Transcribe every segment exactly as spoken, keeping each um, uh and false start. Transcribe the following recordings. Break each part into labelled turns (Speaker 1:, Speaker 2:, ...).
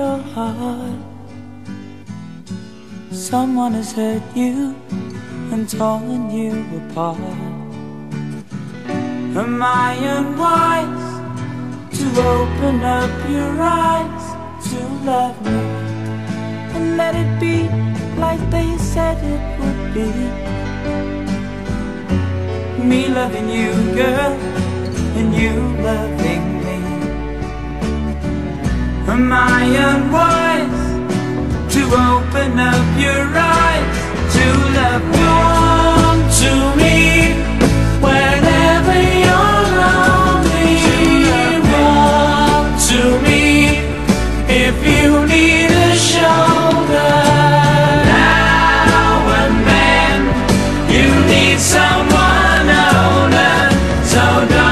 Speaker 1: your heart. Someone has hurt you and torn you apart. Am I unwise to open up your eyes to love me and let it be like they said it would be? Me loving you, girl, and you loving me. Am I unwise to open up your eyes to love me? Come to me whenever you're lonely. Run to me if you need a shoulder. Now and then you need someone older. So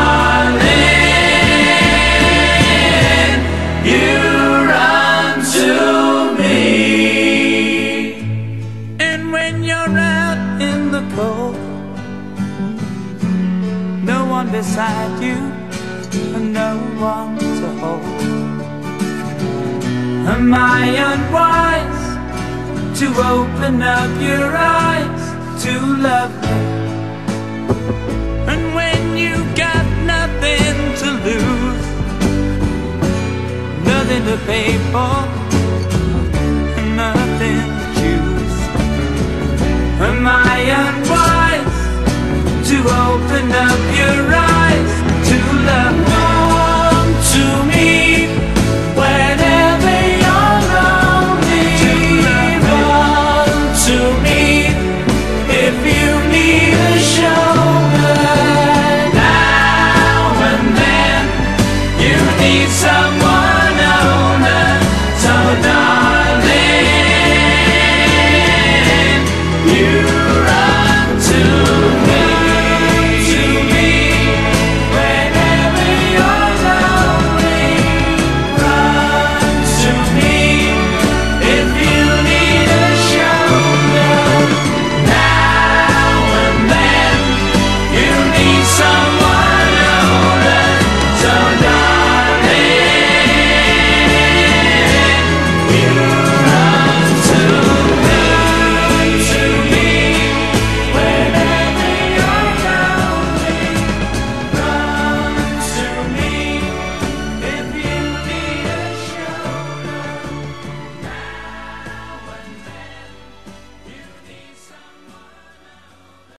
Speaker 1: darling, you run to me. And when you're out in the cold, no one beside you and no one to hold. Am I unwise to open up your eyes to love me? And when you got nothing to lose, nothing to pay for, nothing to choose, am I unwise